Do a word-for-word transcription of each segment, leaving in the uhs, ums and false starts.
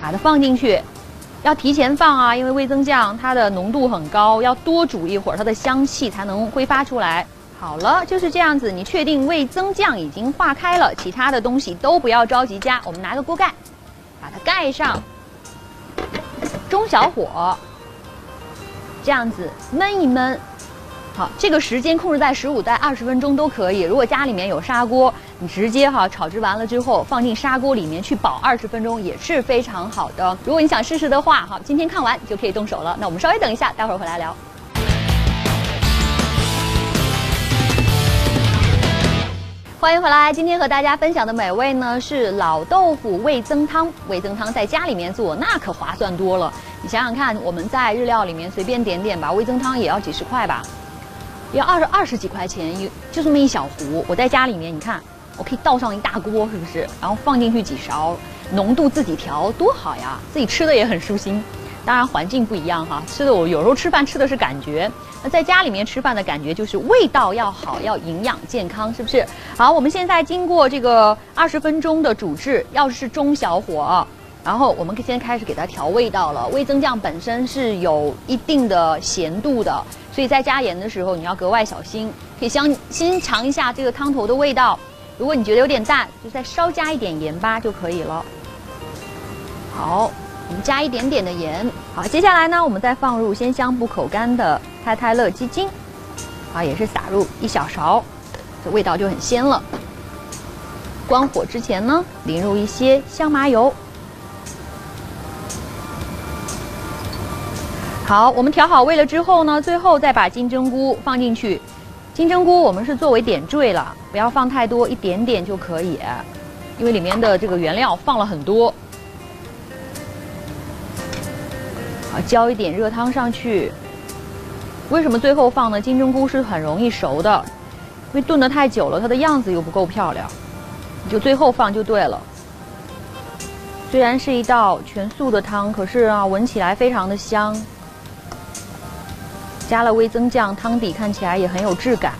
把它放进去。要提前放啊，因为味增酱它的浓度很高，要多煮一会儿，它的香气才能挥发出来。好了，就是这样子。你确定味增酱已经化开了，其他的东西都不要着急加。我们拿个锅盖，把它盖上，中小火，这样子焖一焖。好，这个时间控制在十五到二十分钟都可以。如果家里面有砂锅，你直接哈炒制完了之后放进砂锅里面去煲二十分钟也是非常好的。如果你想试试的话，好，今天看完就可以动手了。那我们稍微等一下，待会儿回来聊。欢迎回来，今天和大家分享的美味呢是老豆腐味增汤。味增汤在家里面做那可划算多了。你想想看，我们在日料里面随便点点吧，味增汤也要几十块吧。要二十二十几块钱，一就这么一小壶。我在家里面，你看，我可以倒上一大锅，是不是？然后放进去几勺，浓度自己调，多好呀！自己吃的也很舒心。当然环境不一样哈，吃的我有时候吃饭吃的是感觉，那在家里面吃饭的感觉就是味道要好，要营养健康，是不是？好，我们现在经过这个二十分钟的煮制，要是中小火。然后我们先开始给它调味道了。味增酱本身是有一定的咸度的，所以在加盐的时候你要格外小心。可以先先尝一下这个汤头的味道，如果你觉得有点淡，就再稍加一点盐巴就可以了。好，我们加一点点的盐。好，接下来呢，我们再放入鲜香不口干的太太乐鸡精，好，也是撒入一小勺，这味道就很鲜了。关火之前呢，淋入一些香麻油。好，我们调好味了之后呢，最后再把金针菇放进去。金针菇我们是作为点缀了，不要放太多，一点点就可以，因为里面的这个原料放了很多。好，浇一点热汤上去。为什么最后放呢？金针菇是很容易熟的，因为炖得太久了，它的样子又不够漂亮，你就最后放就对了。虽然是一道全素的汤，可是啊，闻起来非常的香。加了味增酱，汤底看起来也很有质感。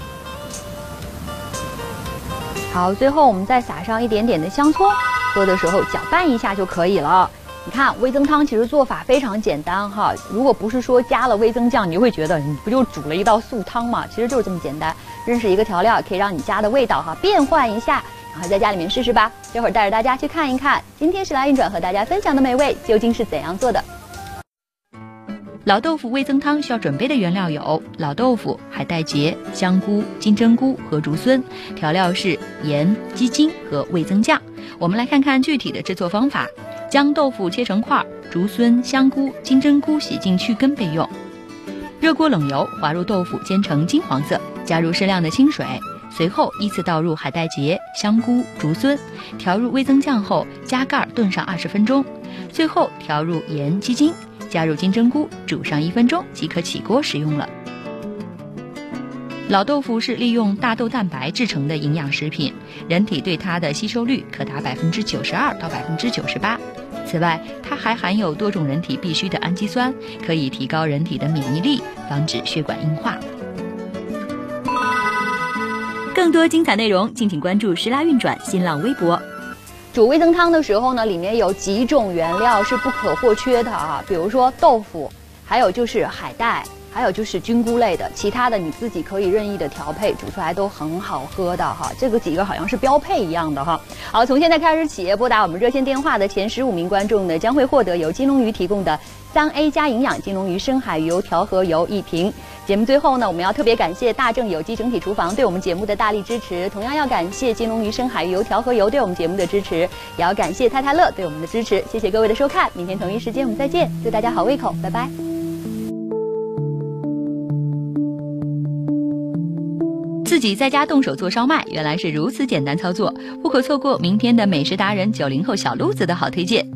好，最后我们再撒上一点点的香葱，喝的时候搅拌一下就可以了。你看味增汤其实做法非常简单哈，如果不是说加了味增酱，你就会觉得你不就煮了一道素汤嘛？其实就是这么简单。认识一个调料，可以让你家的味道哈变换一下，然后在家里面试试吧。这会儿带着大家去看一看，今天时来运转和大家分享的美味究竟是怎样做的。 老豆腐味增汤需要准备的原料有老豆腐、海带结、香菇、金针菇和竹荪，调料是盐、鸡精和味增酱。我们来看看具体的制作方法。将豆腐切成块，竹荪、香菇、金针菇洗净去根备用。热锅冷油，滑入豆腐煎成金黄色，加入适量的清水，随后依次倒入海带结、香菇、竹荪，调入味增酱后加盖炖上二十分钟，最后调入盐、鸡精，加入金针菇，煮上一分钟即可起锅食用了。老豆腐是利用大豆蛋白制成的营养食品，人体对它的吸收率可达百分之九十二到百分之九十八。此外，它还含有多种人体必需的氨基酸，可以提高人体的免疫力，防止血管硬化。更多精彩内容，敬请关注“食辣运转”新浪微博。 煮味增汤的时候呢，里面有几种原料是不可或缺的啊，比如说豆腐，还有就是海带。还有就是菌菇类的，其他的你自己可以任意的调配，煮出来都很好喝的哈。这个几个好像是标配一样的哈。好，从现在开始起，拨打我们热线电话的前十五名观众呢，将会获得由金龙鱼提供的三 A 加营养金龙鱼深海鱼油调和油一瓶。节目最后呢，我们要特别感谢大正有机整体厨房对我们节目的大力支持，同样要感谢金龙鱼深海鱼油调和油对我们节目的支持，也要感谢太太乐对我们的支持。谢谢各位的收看，明天同一时间我们再见，祝大家好胃口，拜拜。 自己在家动手做烧麦，原来是如此简单操作，不可错过明天的美食达人九零后小路子的好推荐。